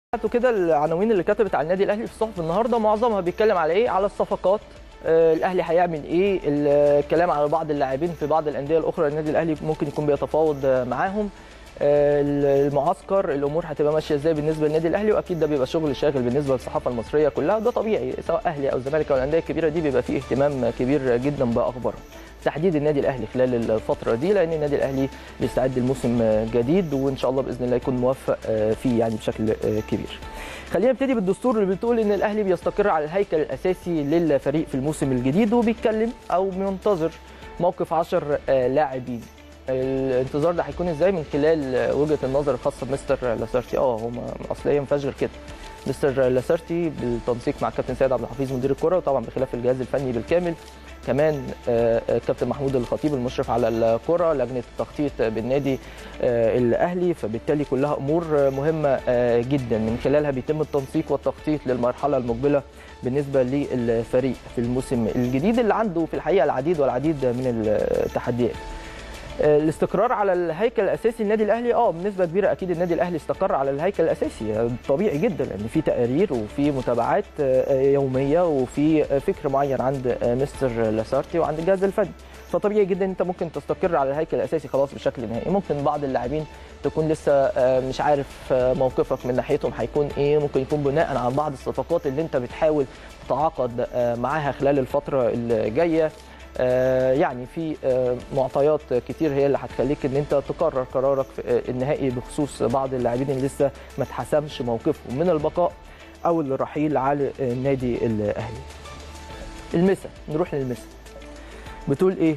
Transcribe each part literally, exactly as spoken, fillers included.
كده العناوين اللي كتبت على النادي الاهلي في الصحف النهارده معظمها بيتكلم على ايه؟ على الصفقات. آه الاهلي هيعمل ايه؟ الكلام على بعض اللاعبين في بعض الانديه الاخرى النادي الاهلي ممكن يكون بيتفاوض معاهم. آه المعسكر الامور هتبقى ماشيه ازاي بالنسبه للنادي الاهلي، واكيد ده بيبقى شغل شاغل بالنسبه للصحافه المصريه كلها، ده طبيعي سواء اهلي او زمالك او الانديه الكبيره دي بيبقى فيه اهتمام كبير جدا باخبارها. تحديد النادي الاهلي خلال الفتره دي لان النادي الاهلي بيستعد لموسم جديد وان شاء الله باذن الله يكون موفق فيه يعني بشكل كبير. خلينا نبتدي بالدستور اللي بتقول ان الاهلي بيستقر على الهيكل الاساسي للفريق في الموسم الجديد، وبيتكلم او منتظر موقف عشرة لاعبين. الانتظار ده هيكون ازاي؟ من خلال وجهه النظر الخاصه بمستر لاسارتي. اه هو اصليا ما فيهاش غير كده. مستر لاسارتي بالتنسيق مع كابتن سيد عبد الحفيظ مدير الكره، وطبعا بخلاف الجهاز الفني بالكامل، كمان كابتن محمود الخطيب المشرف على الكره، لجنه التخطيط بالنادي الاهلي، فبالتالي كلها امور مهمه جدا من خلالها بيتم التنسيق والتخطيط للمرحله المقبله بالنسبه للفريق في الموسم الجديد اللي عنده في الحقيقه العديد والعديد من التحديات. الاستقرار على الهيكل الاساسي النادي الاهلي، اه بنسبه كبيره اكيد النادي الاهلي استقر على الهيكل الاساسي، طبيعي جدا لان في تقارير وفي متابعات يوميه وفي فكر معين عند مستر لاسارتي وعند الجهاز الفني، فطبيعي جدا انت ممكن تستقر على الهيكل الاساسي خلاص بشكل نهائي. ممكن بعض اللاعبين تكون لسه مش عارف موقفك من ناحيتهم هيكون ايه، ممكن يكون بناء على بعض الصفقات اللي انت بتحاول تتعاقد معاها خلال الفتره الجايه. يعني في معطيات كتير هي اللي هتخليك ان انت تقرر قرارك النهائي بخصوص بعض اللاعبين اللي لسه ما اتحسمش موقفهم من البقاء او الرحيل على النادي الاهلي. المسا، نروح للمسا. بتقول ايه؟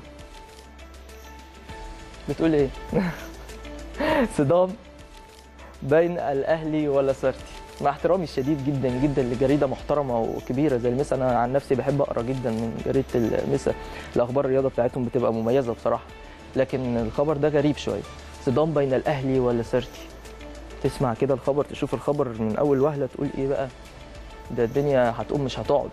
بتقول ايه؟ صدام بين الاهلي ولاسارتي. مع احترامي الشديد جدا جدا لجريده محترمه وكبيره زي المسا، انا عن نفسي بحب اقرا جدا من جريده المسا، الاخبار الرياضه بتاعتهم بتبقى مميزه بصراحه، لكن الخبر ده غريب شويه. صدام بين الاهلي ولاسارتي. تسمع كده الخبر، تشوف الخبر من اول وهله تقول ايه بقى؟ ده الدنيا هتقوم مش هتقعد.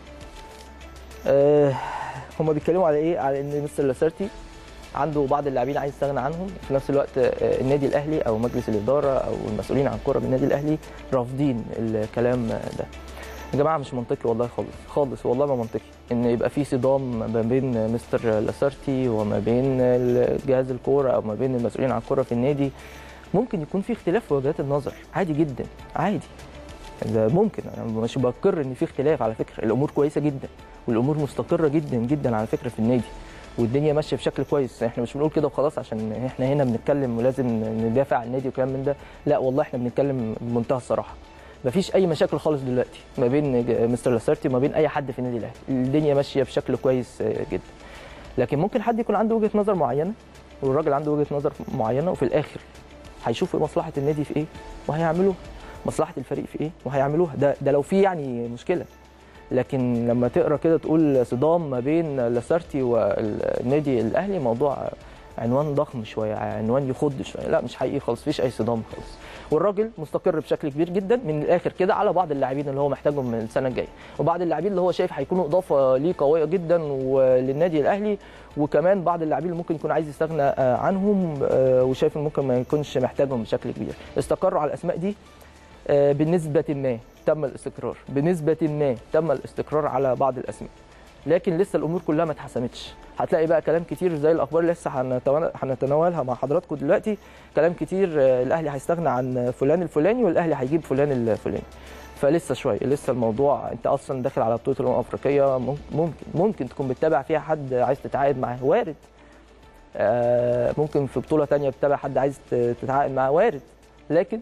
أه هم بيتكلموا على ايه؟ على ان مستر لاسارتي عنده بعض اللاعبين عايز يستغنى عنهم، في نفس الوقت النادي الاهلي او مجلس الاداره او المسؤولين عن الكره بالنادي الاهلي رافضين الكلام ده. يا جماعه مش منطقي والله خالص خالص، والله ما منطقي ان يبقى في صدام ما بين مستر لاسارتي وما بين جهاز الكوره او ما بين المسؤولين عن الكره في النادي. ممكن يكون في اختلاف في وجهات النظر، عادي جدا، عادي. ده ممكن، انا مش بقر ان في اختلاف، على فكره الامور كويسه جدا والامور مستقره جدا جدا على فكره في النادي، والدنيا ماشيه بشكل كويس. احنا مش بنقول كده وخلاص عشان احنا هنا بنتكلم ولازم ندافع عن النادي وكلام من ده، لا والله احنا بنتكلم بمنتهى الصراحه. مفيش اي مشاكل خالص دلوقتي ما بين مستر لاسارتي وما بين اي حد في النادي الاهلي، الدنيا ماشيه بشكل كويس جدا. لكن ممكن حد يكون عنده وجهه نظر معينه، والراجل عنده وجهه نظر معينه، وفي الاخر هيشوفوا مصلحه النادي في ايه وهيعملوها، مصلحه الفريق في ايه وهيعملوها. ده ده لو في يعني مشكله. لكن لما تقرا كده تقول صدام ما بين لاسارتي والنادي الاهلي، موضوع عنوان ضخم شويه، عنوان يخض شويه. لا مش حقيقي خالص، مفيش اي صدام خالص، والراجل مستقر بشكل كبير جدا من الاخر كده على بعض اللاعبين اللي هو محتاجهم من السنه الجايه، وبعض اللاعبين اللي هو شايف هيكونوا اضافه ليه قويه جدا وللنادي الاهلي، وكمان بعض اللاعبين اللي ممكن يكون عايز يستغنى عنهم وشايف ان ممكن ما يكونش محتاجهم بشكل كبير. استقروا على الاسماء دي بنسبه ما، تم الاستقرار بنسبه ما، تم الاستقرار على بعض الاسماء، لكن لسه الامور كلها ما اتحسمتش. هتلاقي بقى كلام كتير زي الاخبار اللي لسه هنتناولها مع حضراتكم دلوقتي، كلام كتير الاهلي هيستغنى عن فلان الفلاني والاهلي هيجيب فلان الفلاني، فلسه شويه، لسه الموضوع انت اصلا داخل على بطوله الامم الافريقيه، ممكن ممكن تكون بتتابع فيها حد عايز تتعاقد معاه، وارد. ممكن في بطوله ثانيه بتتابع حد عايز تتعاقد معاه، وارد. لكن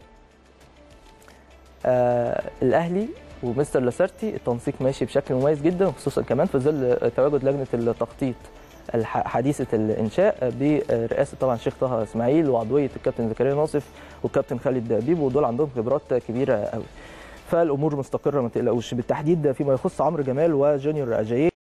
آه الاهلي ومستر لاسارتي التنسيق ماشي بشكل مميز جدا، خصوصا كمان في ظل تواجد لجنه التخطيط حديثه الانشاء برئاسه طبعا الشيخ طه اسماعيل وعضويه الكابتن زكريا ناصف والكابتن خالد بيبو، ودول عندهم خبرات كبيره قوي. فالامور مستقره ما تقلقوش، بالتحديد فيما يخص عمرو جمال وجونيور اجاييه.